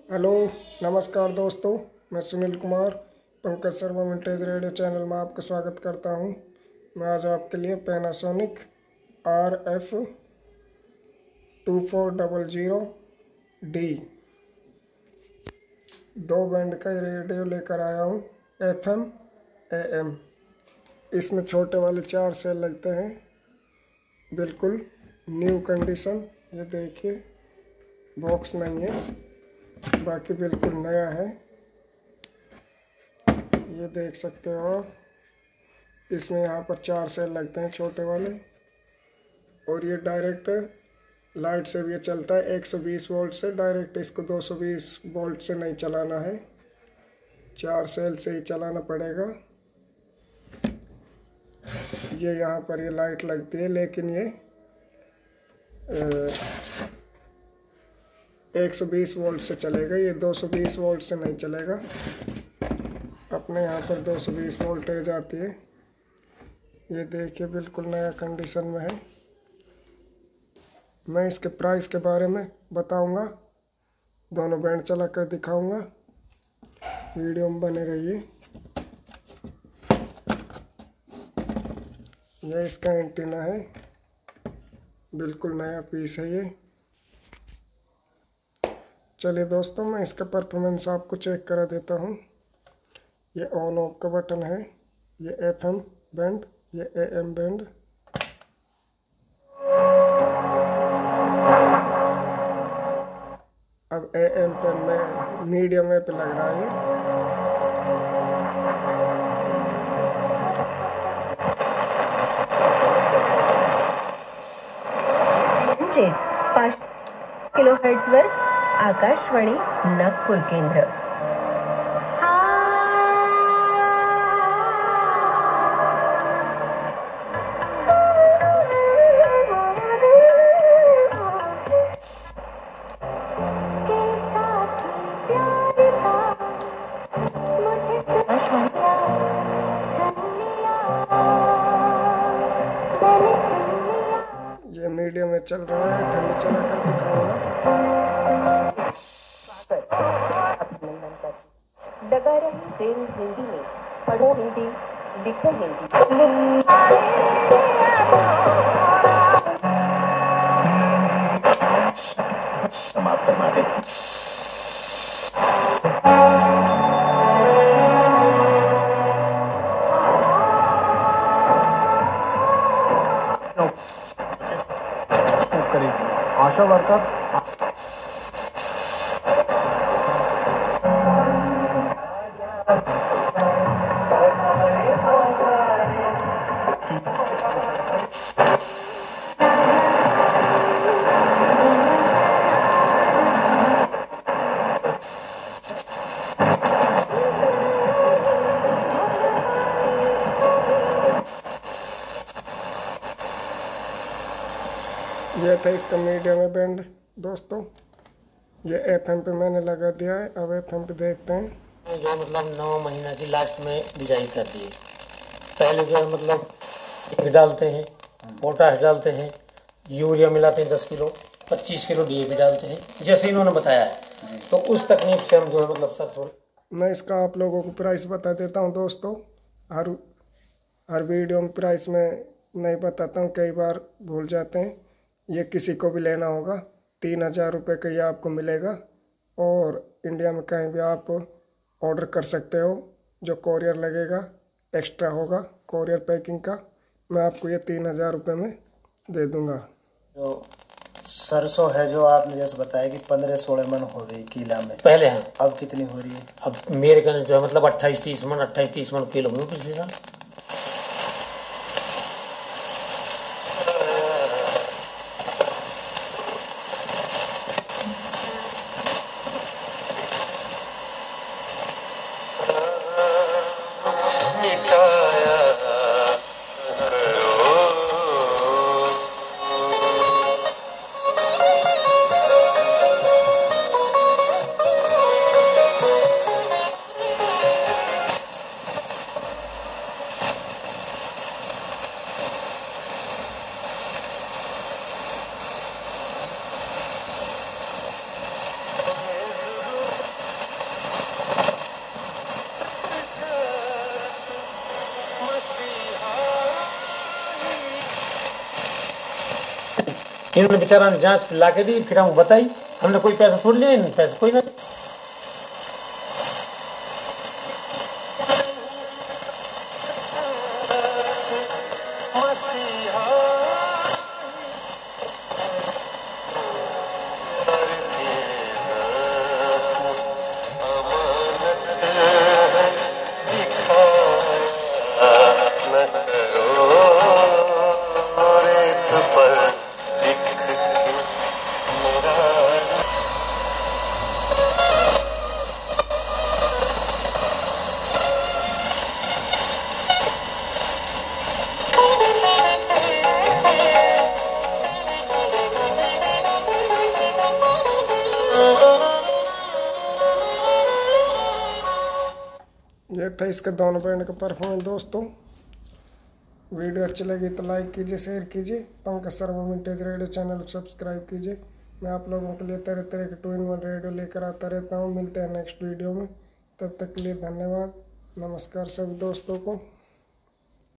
Hello, नमस्कार दोस्तों। मैं Sunil Kumar Pankaj Sharma vintage radio channel में आपका स्वागत करता हूं। मैं आज आपके लिए पैनासोनिक RF2400D 2 बैंड का रेडियो लेकर आया हूं, FM AM। इसमें छोटे वाले 4 सेल लगते हैं, बिल्कुल न्यू कंडीशन। ये देखिए, बॉक्स नहीं है, बाकी बिल्कुल नया है। ये देख सकते हो आप। इसमें यहाँ पर 4 सेल लगते हैं छोटे वाले, और ये डायरेक्ट लाइट से भी ये चलता है 120 वोल्ट से। डायरेक्ट इसको 220 वोल्ट से नहीं चलाना है, 4 सेल से ही चलाना पड़ेगा। ये यहाँ पर ये लाइट लगती है, लेकिन ये 120 वोल्ट से चलेगा। ये 220 वोल्ट से नहीं चलेगा। अपने यहाँ पर 220 वोल्टेज आती है। ये देखिए, बिल्कुल नया कंडीशन में है। मैं इसके प्राइस के बारे में बताऊंगा, दोनों बैंड चला कर दिखाऊंगा। वीडियो में बने रहिए। यह इसका एंटीना है, बिल्कुल नया पीस है ये। चलिए दोस्तों, मैं इसका परफॉर्मेंस आपको चेक करा देता हूँ। ये ऑन ऑफ का बटन है, ये FM बैंड, ये AM बैंड। अब AM पर मैं मीडियम पे लग रहा है। ये 5 किलोहर्ट्ज वर आकाशवाणी नागपूर केंद्र। ये मीडियम में चल रहा है, फिर मैं चला कर दिखाऊंगा। अभिनंदन करती डगा रही ट्रेन हिंदी में, पढ़ो हिंदी, लिखो हिंदी। समाप्त करना दे। आशा वर्कर ये था इसका मीडियम में बैंड दोस्तों। ये FM पे मैंने लगा दिया है। अब FM पे देखते हैं। जो मतलब 9 महीना की लास्ट में बिजाई कर दी है। पहले जो है मतलब एक डालते हैं, पोटाश डालते हैं, यूरिया मिलाते हैं 10 किलो, 25 किलो DAP डालते हैं, जैसे इन्होंने बताया है। तो उस तकनीक से हम जो है मतलब सरसों। मैं इसका आप लोगों को प्राइस बता देता हूं दोस्तों। हर वीडियो में प्राइस में नहीं बताता हूं, कई बार भूल जाते हैं। ये किसी को भी लेना होगा 3000 रुपये का ये आपको मिलेगा, और इंडिया में कहीं भी आप ऑर्डर कर सकते हो। जो कोरियर लगेगा एक्स्ट्रा होगा, कोरियर पैकिंग का, मैं आपको ये 3000 रुपये में दे दूंगा। जो सरसों है, जो आपने जैसे बताया कि 15-16 मन हो गई किला में, पहले हैं, अब कितनी हो रही है? अब मेरे कहने जो है मतलब 28-30 मन किलो हुए पिछले साल। इन्होंने बेचारा ने जांच ला के दी, फिर हमको बताई, हमने कोई पैसा थोड़ी लिया, पैसा कोई ना। ये था इसका दोनों बैंड का परफॉर्मेंस दोस्तों। वीडियो अच्छी लगी तो लाइक कीजिए, शेयर कीजिए। Pankaj Sharma vintage radio channel को सब्सक्राइब कीजिए। मैं आप लोगों के लिए तरह तरह के 2-in-1 रेडियो लेकर आता रहता हूँ। मिलते हैं नेक्स्ट वीडियो में, तब तक के लिए धन्यवाद। नमस्कार सभी दोस्तों को।